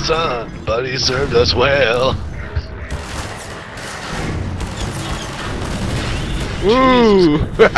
son, but he served us well. Ooh!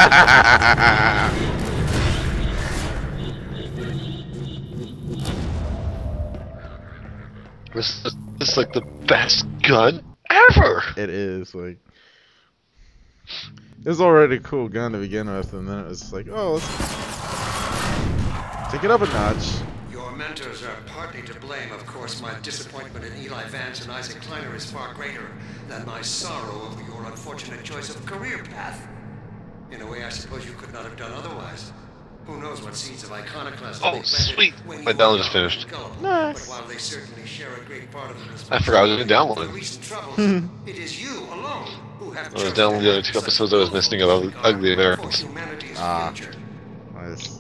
This is like the best gun ever. It is, like... It was already a cool gun to begin with, and then it was like, oh, let's take it up a notch. Your mentors are partly to blame. Of course, my disappointment in Eli Vance and Isaac Kleiner is far greater than my sorrow over your unfortunate choice of career path. In a way, I suppose you could not have done otherwise. Who knows what seeds of iconoclasm Oh, sweet! My download just finished. Nice. But while they certainly share a great part of the I forgot I was going to download the it. recent troubles, it is you alone who have I was chosen downloading the other 2 episodes I was missing of Ugly Americans. for humanity's Ah. future. Nice.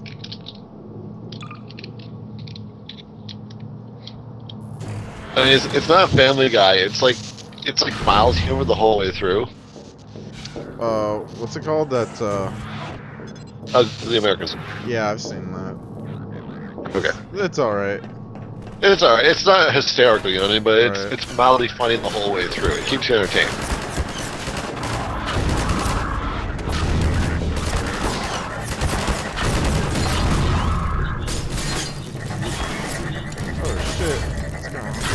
I mean, it's not a Family Guy. It's like mild humor the whole way through. What's it called? That, Ugly Americans. yeah, I've seen that. Okay. It's alright. It's alright. It's not hysterical, you know what I mean? But Right. it's mildly funny the whole way through. It keeps you entertained. Oh, shit. What's going on?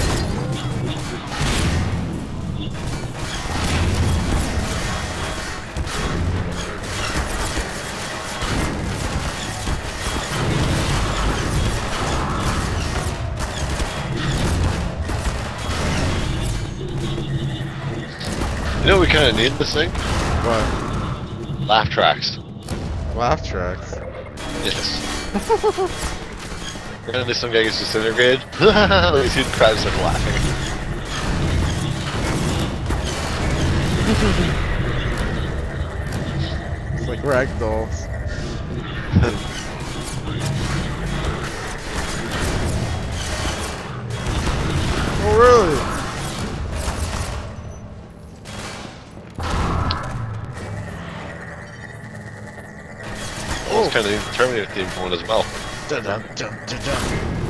You know what we kind of need this thing? What? Laugh tracks. Laugh tracks. Yes. Randomly some guy gets disintegrated. Like he crowds start laughing. It's like ragdolls. Oh, really? Oh, it's kind of the Terminator theme going as well. Dun dun dun dun dun.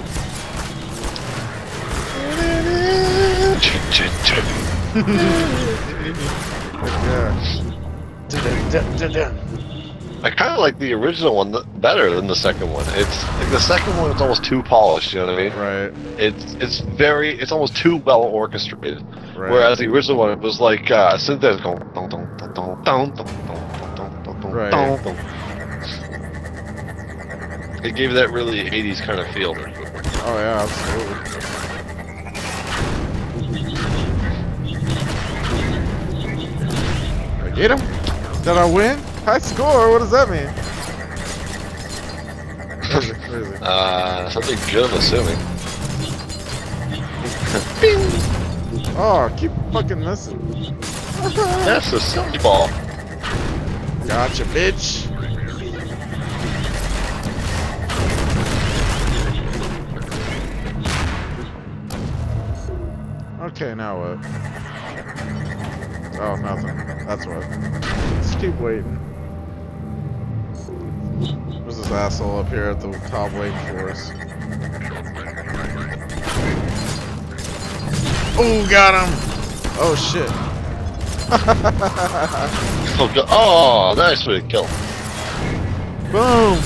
Yeah. Dun dun dun dun. I kind of like the original one better than the second one. It's like the second one is almost too polished. You know what I mean? Right. It's almost too well orchestrated. Right. Whereas the original one was like synthesizer going dun dun dun dun dun dun dun dun dun Right. dun dun. It gave that really 80s kind of feel. Oh yeah, absolutely. I get him? Did I win? High score? What does that mean? Where is it? Something good, I'm assuming. Oh, I keep fucking missing. That's a silly ball. Gotcha, bitch. Okay, now what? Oh, nothing. That's what. Just keep waiting. There's this asshole up here at the top waiting for us. Oh, got him! Oh, shit. Oh, God. Oh, nice way to kill. Boom!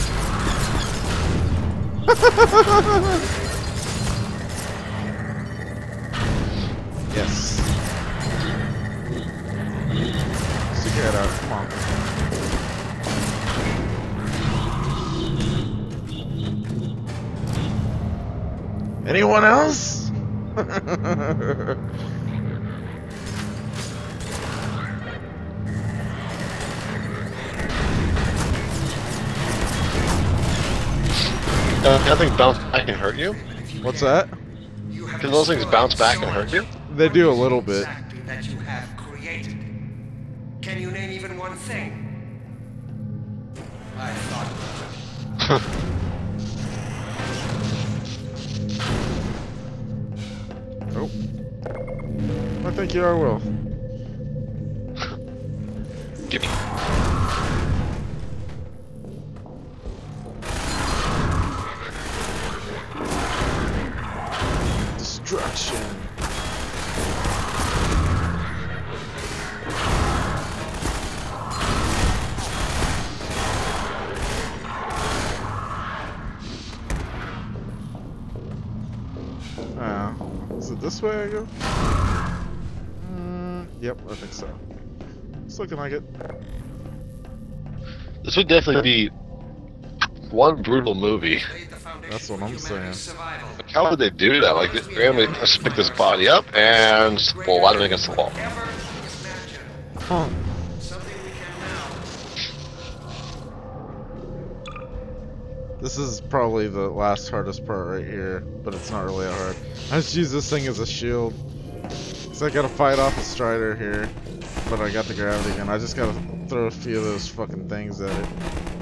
Yes. Stick your head out, come on. Anyone else? Nothing bounce back and hurt you? What's that? Can those things bounce back and hurt you? They do a little bit. Exactly that you have created. Can you name even one thing? I thought Oh. I think you are will. Give me. destruction. Is it this way I go? Yep, I think so. It's looking like it. This would definitely be one brutal movie. That's what I'm saying. Like, how would they do that? Like, they're gonna just pick this body up and pull out against the wall. Huh. This is probably the last hardest part right here, but it's not really that hard. I just use this thing as a shield. So I gotta fight off a strider here, but I got the gravity gun. I just gotta throw a few of those fucking things at it.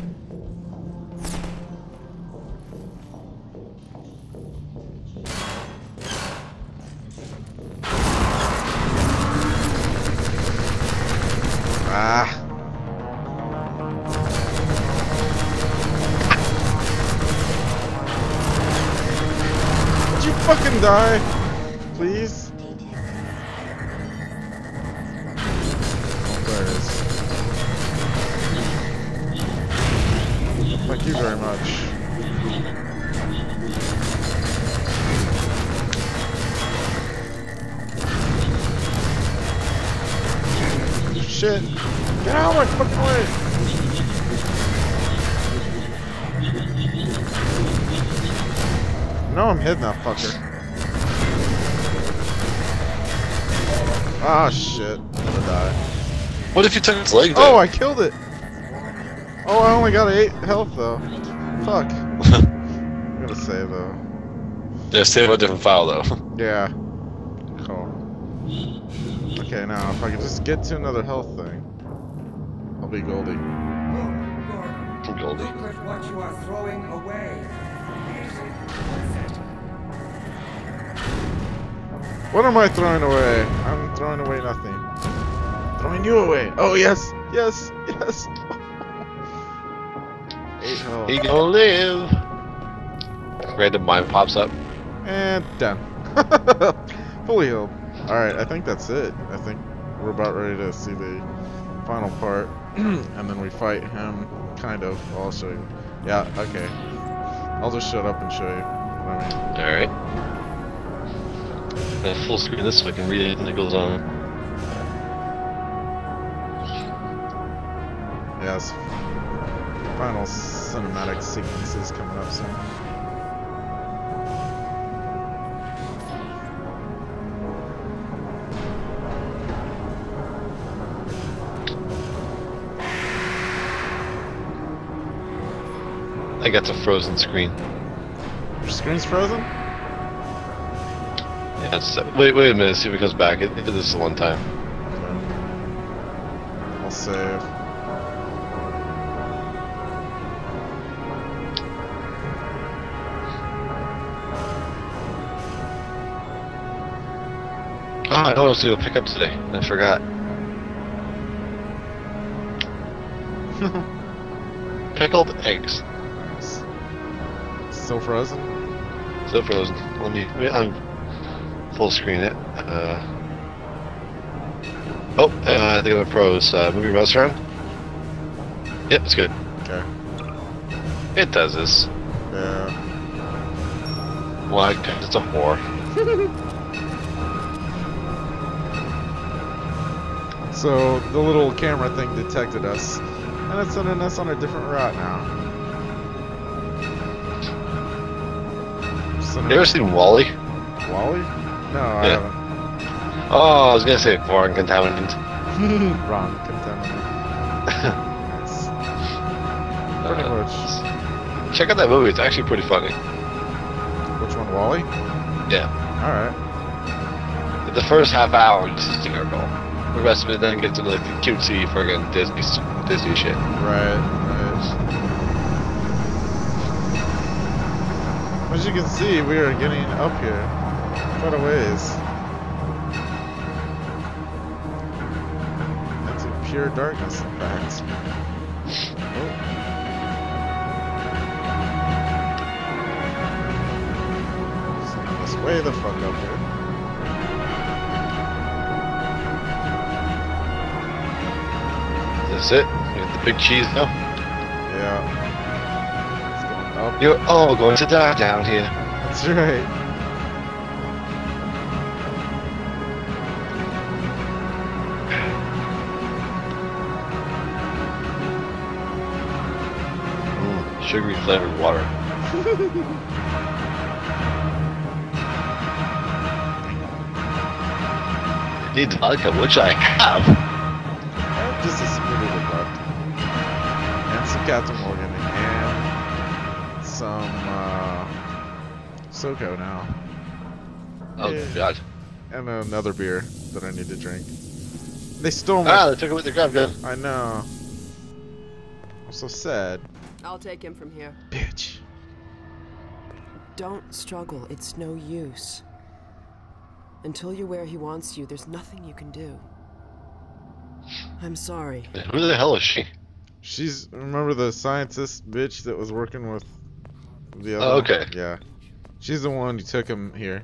Ah. Would you fucking die? Please? Oh, there it is. Thank you very much. Shit. Get out of my fucking way! No, I'm hitting that fucker. Ah, shit. I'm gonna die. What if you took its leg? Oh, I killed it! Oh, I only got 8 health though. Fuck. I'm gonna save though. Yeah, save a different file though. Yeah. Cool. Okay, now if I can just get to another health thing, I'll be Goldie. Goldie. Look at what you are throwing away. Is it worth it? What am I throwing away? I'm throwing away nothing. Throwing you away. Oh yes, yes, yes. 8 health. He gonna live. Random mine pops up. And done. Fully healed. Alright, I think that's it. I think we're about ready to see the final part. And then we fight him, kind of. I'll show you. Yeah, okay. I'll just shut up and show you what I mean. Alright. Full screen this so I can read anything that goes on. Yes. Final cinematic sequences coming up soon. I got a frozen screen. Your screen's frozen? Yeah, it's, wait a minute, see if it comes back. It did this one time. Okay. I'll save. Oh, I know what I was going to pick up today. I forgot. Pickled eggs. Still frozen? Still frozen. Let me. I'm full screen it. I think I'm a pros. Movie mouse around. Yep, it's good. Okay. It does this. Yeah. Why? Because it's a whore. So the little camera thing detected us, and it's sending us on a different route now. You ever seen Wally? Wally? No, I Yeah. haven't. Oh, I was gonna say foreign contaminant. Wrong contaminant. Nice. Pretty much. Check out that movie. It's actually pretty funny. Which one, Wally? Yeah. Alright. The first half hour is just terrible. The rest of it then gets into like the cutesy friggin' Disney shit. Right. As you can see, we are getting up here quite a ways. Into pure darkness, in fact. Oh. Something must way the fuck up here. Is this it? You got the big cheese now? Yeah. It's going up. You're all going to die down here. That's right. Sugary flavored water. I need vodka, which I have. Just a split of left. And some Captain Morgan and some SoCo now. Oh Yeah. god. And another beer that I need to drink. They stole my. Ah, they took away the grab gun. I know. I'm so sad. I'll take him from here. Bitch. Don't struggle. It's no use. Until you're where he wants you, there's nothing you can do. I'm sorry. Who the hell is she? She's, remember the scientist bitch that was working with the other Oh, okay. one? Yeah. She's the one who took him here.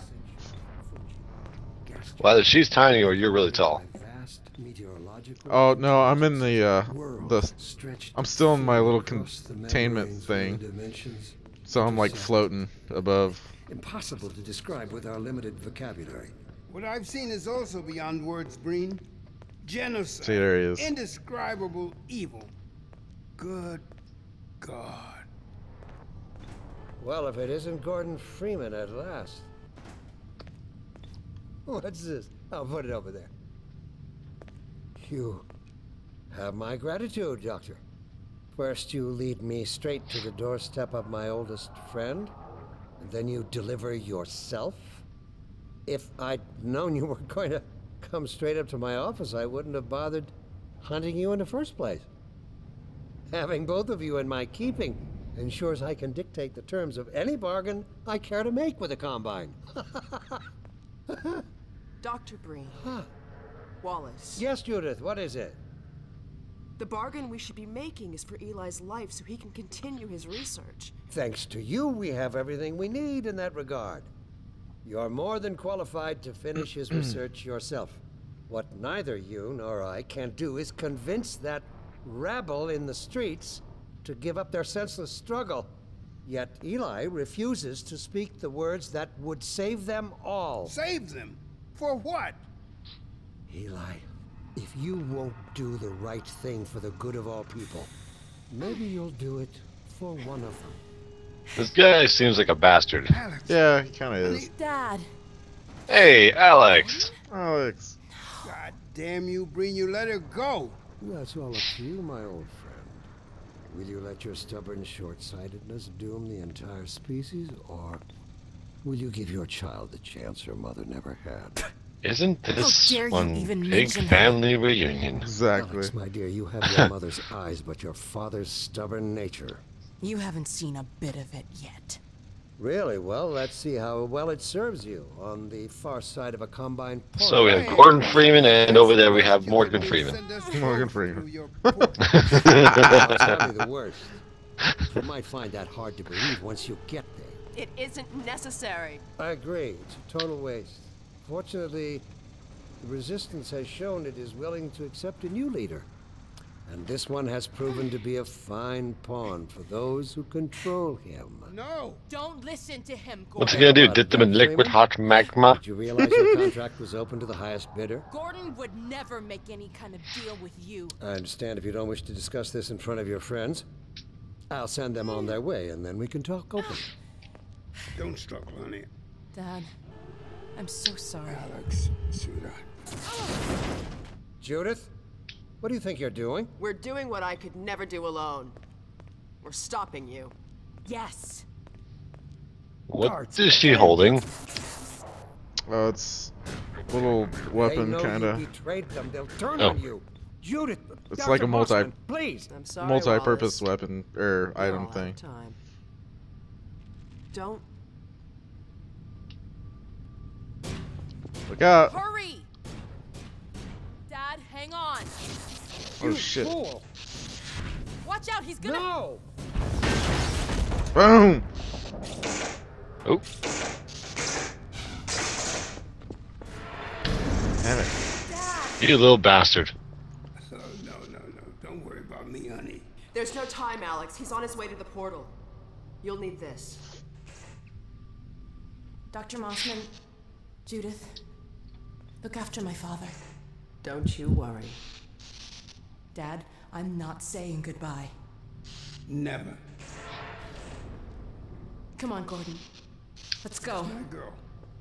Well, either she's tiny or you're really tall. Oh no, I'm in the I'm still in my little containment thing. So I'm like floating above. Impossible to describe with our limited vocabulary. What I've seen is also beyond words, Breen. Genocide. See, there he is. Indescribable evil. Good God. Well, if it isn't Gordon Freeman at last. What's this? I'll put it over there. You have my gratitude, Doctor. First you lead me straight to the doorstep of my oldest friend, and then you deliver yourself? If I'd known you were going to come straight up to my office, I wouldn't have bothered hunting you in the first place. Having both of you in my keeping ensures I can dictate the terms of any bargain I care to make with the Combine. Dr. Breen. Huh. Wallace. Yes, Judith, what is it? The bargain we should be making is for Eli's life so he can continue his research. Thanks to you, we have everything we need in that regard. You're more than qualified to finish his research yourself. What neither you nor I can do is convince that rabble in the streets to give up their senseless struggle. Yet Eli refuses to speak the words that would save them all. Save them? For what? Eli, if you won't do the right thing for the good of all people, maybe you'll do it for one of them. This guy seems like a bastard. Alex. Yeah, he kind of is. Dad. Hey, Alex. Alex. God damn you, Breen, you let her go. That's all up to you, my old friend. Will you let your stubborn short-sightedness doom the entire species, or will you give your child the chance her mother never had? Isn't this dare you one even big mention her? family reunion? Exactly. Alex, my dear, you have your mother's eyes, but your father's stubborn nature. You haven't seen a bit of it yet. Really? Well, let's see how well it serves you on the far side of a Combine portal. So we have Gordon Freeman, and over there we have Morgan Freeman. Morgan Freeman. I'll tell you the worst. You might find that hard to believe once you get there. It isn't necessary. I agree. It's a total waste. Fortunately, the Resistance has shown it is willing to accept a new leader. And this one has proven to be a fine pawn for those who control him. No. Don't listen to him, Gordon. What's he gonna do? Dip them in liquid hot magma? Did you realize your contract was open to the highest bidder? Gordon would never make any kind of deal with you. I understand if you don't wish to discuss this in front of your friends. I'll send them on their way, and then we can talk openly. Don't struggle, honey. Dad, I'm so sorry. Alex, sweetheart. Judith, what do you think you're doing? We're doing what I could never do alone. We're stopping you. Yes. What is she holding? Oh, it's a little weapon, They know kind of. you betrayed them. They'll turn Oh. on you. Judith, It's Dr. like a multi- Mossman, please. I'm sorry, Multi-purpose Wallace. weapon or We item all have thing. time. Don't. Look out! Hurry! Dad, hang on. Oh shit! Fool. Watch out, he's gonna... No! Boom! Oh, Damn it. You little bastard. Oh, no. Don't worry about me, honey. There's no time, Alex. He's on his way to the portal. You'll need this. Dr. Mossman, Judith, look after my father. Don't you worry. Dad, I'm not saying goodbye. Never. Come on, Gordon. Let's go. My girl.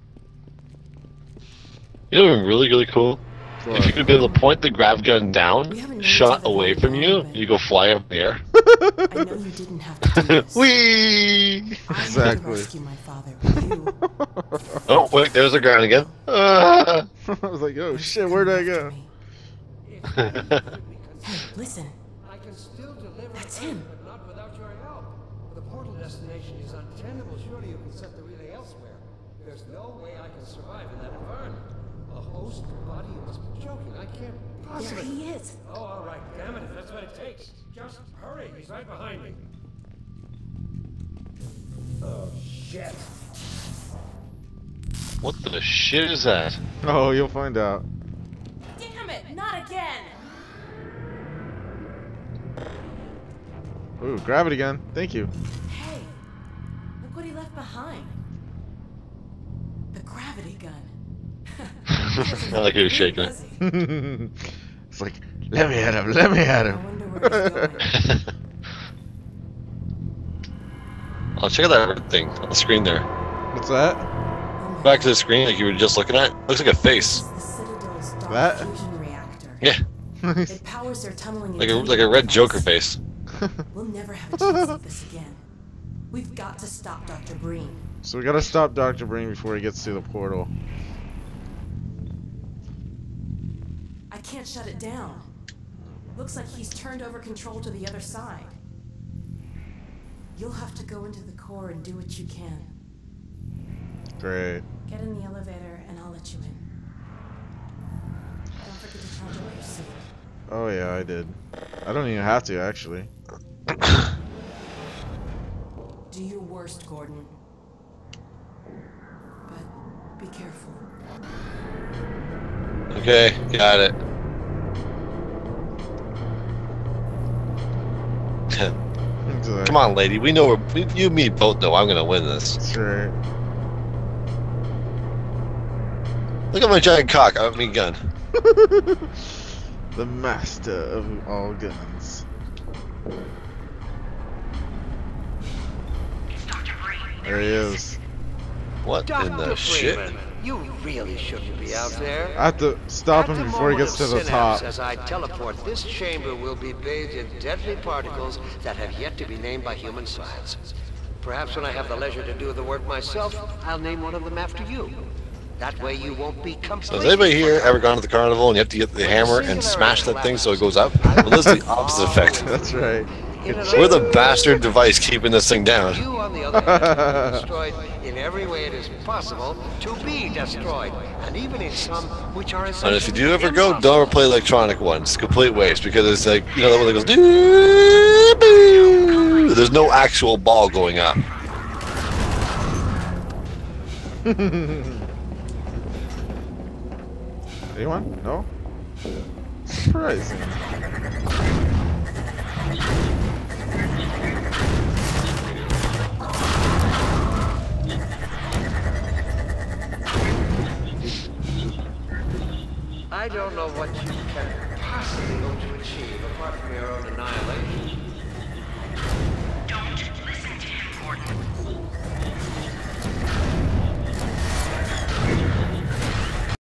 You know what's really, really cool? What? If you could be able to point the grav gun We down, haven't known shot each other away very from long, you, but- you go fly up in the air. I know you didn't have to do this. Whee! I had to Exactly. rescue my father, but you... Oh, wait, there's the ground again. Ah! I was like, oh shit, where'd I go? Hey, listen. I can still deliver. That's him. But not without your help. The portal destination is untenable. Surely you can set the relay elsewhere. There's no way I can survive in that environment. A host body, you must be joking. I can't There possibly. he is. Oh, all right. Damn it, if that's what it takes. Just hurry. He's right behind me. Oh, shit. What the shit is that? Oh, you'll find out. Damn it, not again. Ooh, grab it again. Thank you. Hey, look what he left behind. The gravity gun. I like you shaking it. It's like, let me at him, let me at I him. wonder where he's going. Oh, check out that red thing on the screen there. What's that? Back to the screen like you were just looking at. Looks like a face. The Citadel's dark That? fusion reactor. Yeah, It powers their tunneling. like a red Joker face. We'll never have a chance like this again. We've got to stop Dr. Breen. So we gotta stop Dr. Breen before he gets to the portal. I can't shut it down. Looks like he's turned over control to the other side. You'll have to go into the core and do what you can. Great. Get in the elevator and I'll let you in. Don't forget to charge up your suit. Oh yeah, I did. I don't even have to, actually. Do your worst, Gordon. But be careful. Okay, got it. Come on, lady. We know you and me both know I'm gonna win this. That's right. Look at my giant cock. I mean gun. The master of all guns. There he is. What in the shit? You really shouldn't be out there. I have to stop At him the before he moment gets to of the synapse, top. As I teleport, this chamber will be bathed in deadly particles that have yet to be named by human science. Perhaps when I have the leisure to do the work myself, I'll name one of them after you. That way you won't be So completely... has anybody here ever gone to the carnival and you have to get the hammer and smash that thing so it goes up? Well, this is the opposite effect. That's right. We're the bastard device keeping this thing down. You, on the other hand, will be destroyed in every way it is possible to be destroyed, and even in some which are essentially And if you do ever go, impossible. don't ever play electronic ones. It's complete waste because it's like, you know, the one that goes doo, doo. There's no actual ball going up. Anyone? No? Surprising. I don't know what you can possibly hope to achieve apart from your own annihilation.